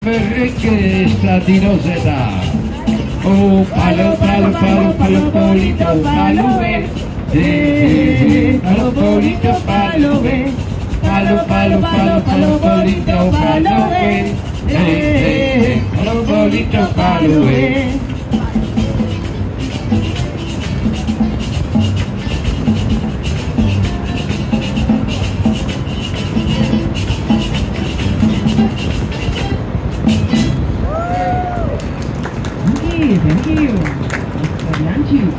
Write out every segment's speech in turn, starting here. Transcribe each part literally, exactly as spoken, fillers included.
Verrekken staat die Rosetta. Oh, palo, palo, palo, palo, polito, palo, eh. Eh, palo, polito, palo, eh. Palo, palo, palo, palo, polito, palo, eh. Eh, eh, palo, polito, palo, eh. Thank you. Thank you.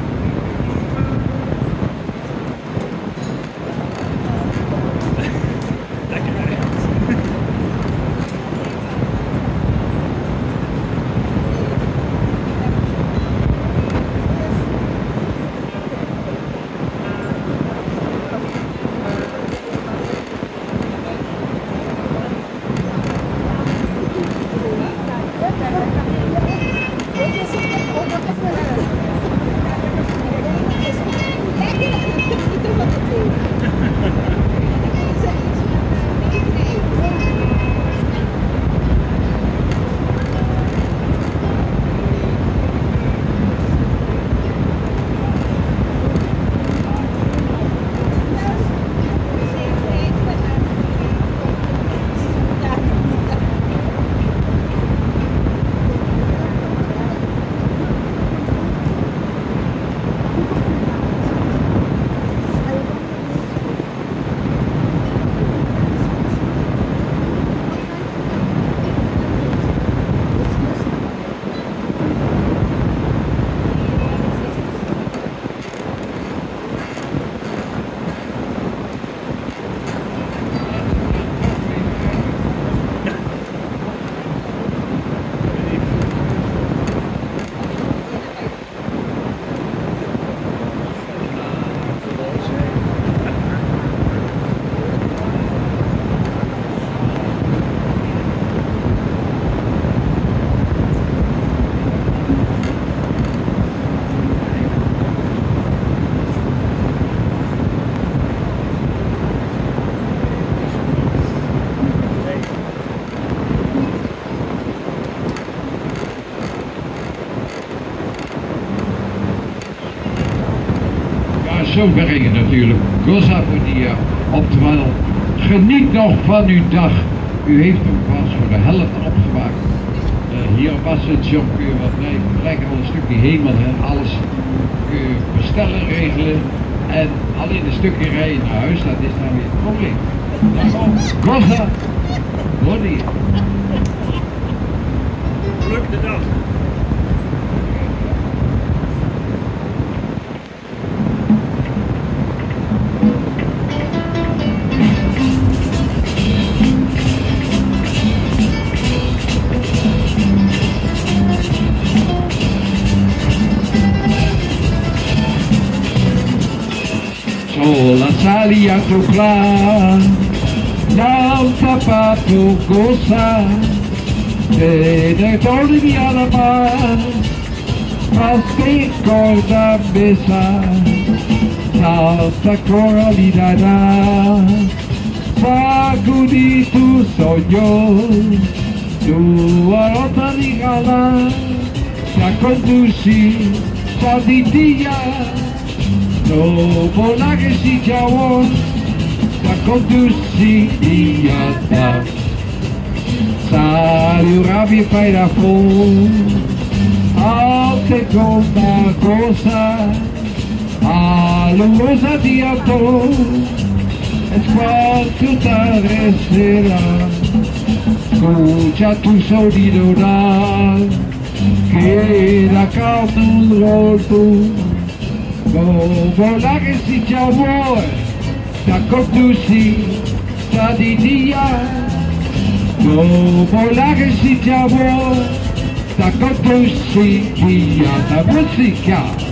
Zo brengen natuurlijk. Gosa voor die uh, oftewel, geniet nog van uw dag. U heeft hem pas voor de helft opgemaakt. Uh, hier op Ascension kun je wat rijden, lekker al een stukje hemel en alles kun je bestellen, regelen. En alleen een stukje rijden naar huis, dat is dan weer het probleem. Daarom, Gosa, hoor hier. Geluk de dag. La salia tu clan, non tapato Gosa, te ne torni alla mano, ma che corda besa, salta coralidad, sacudi tu sogno, tua rota di gala, sa conduci, sa di dia. No volare si ciao, da condursi iata. Sali urabi fai da fu, alte come cosa, all'uosa di atto, e squarciuta resera, scuccia tu sonido da, che da caldo un volto. No volare si ciao, da condursi, da di dia. No volare si ciao, da condursi, via da musica.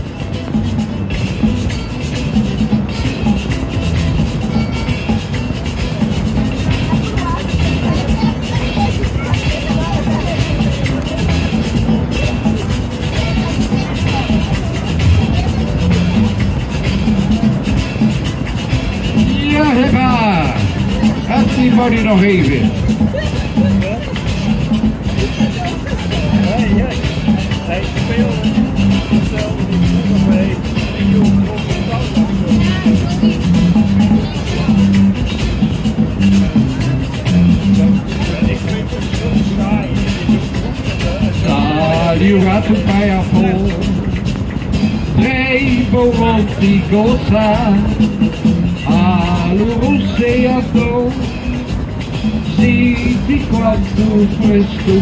Die wou die nog even. arrivato vai a po', trevo di Gosa, all'oceano, si di quanto fresco,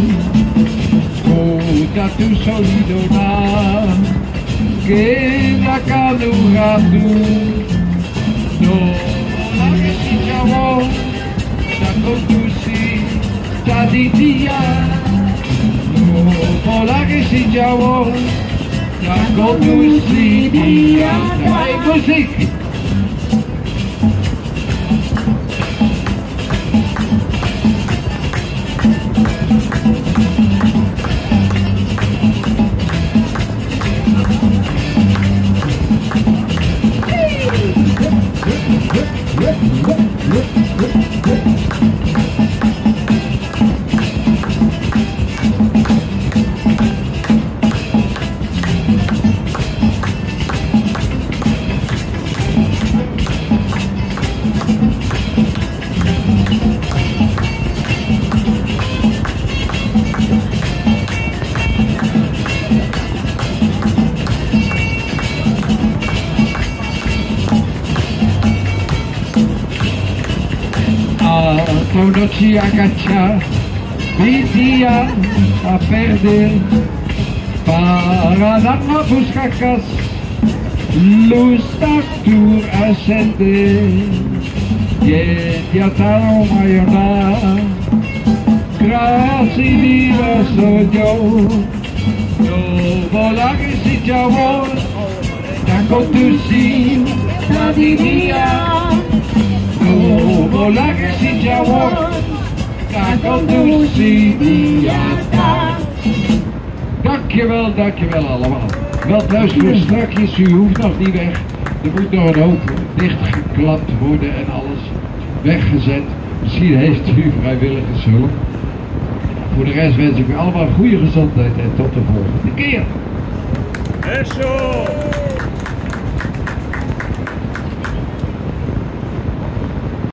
coda tu solido na, che da canurato, no, la che si chiamò, da condursi, da di dia. Hola que si llamo, ya con tu sitio, hay música. Quando ci agaccia, vitia a perder, para dar uma busca casa, luz da tur ascender, e ya taram maionar, graça e vida sou eu, eu vou lá que se chamou, da conduzir, da divina. Oh, vola che si chiamò, da condursi Dankjewel, dankjewel allemaal. Wel thuis voor strakjes, u hoeft nog niet weg. Er moet nog een hoop dichtgeklapt worden en alles weggezet. Misschien heeft u vrijwilligershulp. Voor de rest wens ik u allemaal goede gezondheid en tot de volgende keer. Eso!